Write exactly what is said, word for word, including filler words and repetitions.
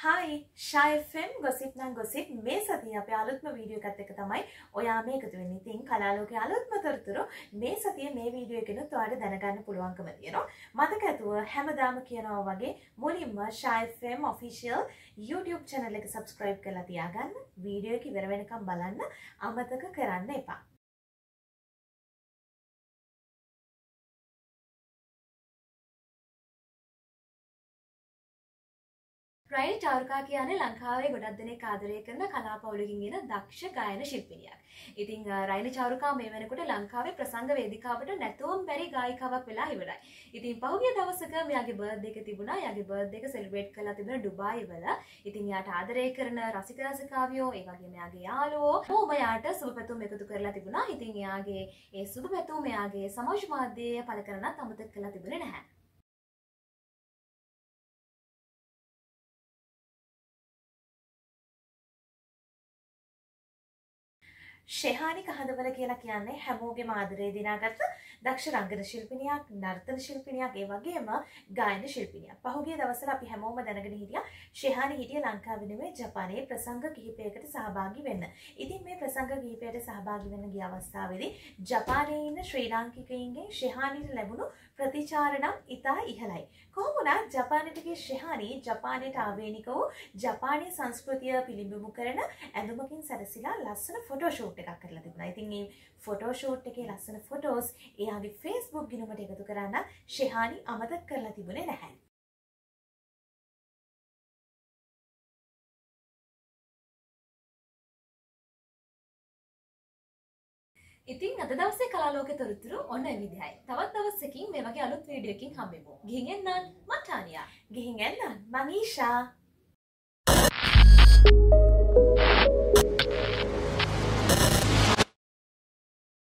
Hi, Shaa F M gossip nan gossip මේ සතියේ අපේ අලුත්ම වීඩියෝ එකත් එක්ක තමයි ඔයා මේ එකතු වෙන්නේ. ඉතින් කලාලෝකයේ අලුත්ම තොරතුරු මේ සතියේ මේ වීඩියෝ එකෙනුත් ඔයාලට දැනගන්න පුළුවන්කම තියෙනවා. මතක ඇතුව හැමදාම කියනවා වගේ මුලින්ම Shaa F M official YouTube channel එක subscribe කරලා තියාගන්න. වීඩියෝ එක ඉවර වෙනකම් බලන්න අමතක කරන්න එපා. රයිනි චාරුකා කියන්නේ ලංකාවේ ගොඩක් දෙනෙක් ආදරය කරන කලාපවුලකින් එන දක්ෂ ගායන ශිල්පිනියක්. ඉතින් රයිනි චාරුකා මේ වෙනකොට ලංකාවේ ප්‍රසංග වේදිකාවට නැතුවම බැරි ගායිකාවක් වෙලා ඉවරයි. ඉතින් පහුගිය දවසක මෙයාගේ බර්ත්ඩේ එක තිබුණා. එයාගේ බර්ත්ඩේ එක සෙලිබ්‍රේට් කරලා තිබුණා ඩුබායි වල. ඉතින් එයාට ආදරය කරන රසික රසිකාවියෝ, ඒ වගේම එයාගේ යාළුවෝ කොහොම එයාට සුබ පැතුම් එකතු කරලා තිබුණා. ඉතින් එයාගේ ඒ සුබ පැතුම් එයාගේ සමාජ මාධ්‍යයේ පළ කරනත් අමතක කරලා තිබුණේ නැහැ. ශෙහානි කහදවල කියලා කියන්නේ හැමෝගේම ආදරේ දිනාගත්ත දක්ෂ රංගන ශිල්පිනියක්, නර්තන ශිල්පිනියක්, ඒ වගේම ගායන ශිල්පිනියක්. පහුගිය දවස්වල අපි හැමෝම දැනගෙන හිටියා ශෙහානි හිටිය ලංකාවේ නෙමෙයි ජපානයේ ප්‍රසංග කිහිපයකට සහභාගී වෙන්න. ඉතින් මේ ප්‍රසංග කිහිපයට සහභාගී වෙන්න ගිය අවස්ථාවේදී ජපානයේ ඉන්න ශ්‍රී ලාංකිකයින්ගෙන් ශෙහානිට ලැබුණු ප්‍රතිචාර නම් ඉතා ඉහළයි. කොහොම වුණත් ජපානයට ගිය ශෙහානි ජපානයට ආවේනික වූ ජපානීය සංස්කෘතිය පිළිබිඹු කරන ඇඳුමකින් සැරසිලා ලස්සන ෆොටෝ ෂූට් එකක් කරලා තිබුණා. ඉතින් මේ ෆොටෝ ෂූට් එකේ ලස්සන ෆොටෝස් එයාගේ Facebook ගිණුමට එකතු කරන්න ශෙහානි අමතක කරලා තිබුණේ නැහැ. ඉතින් අද දවසේ කලාලෝකේ තොරතුරු ඔන්න ඒ විදිහයි. තවත් දවසකින් මේ වගේ අලුත් වීඩියෝ එකකින් හම්බෙමු. ගිහින් එන්නම් මම ටානියා. ගිහින් එන්නම් මම ඊෂා.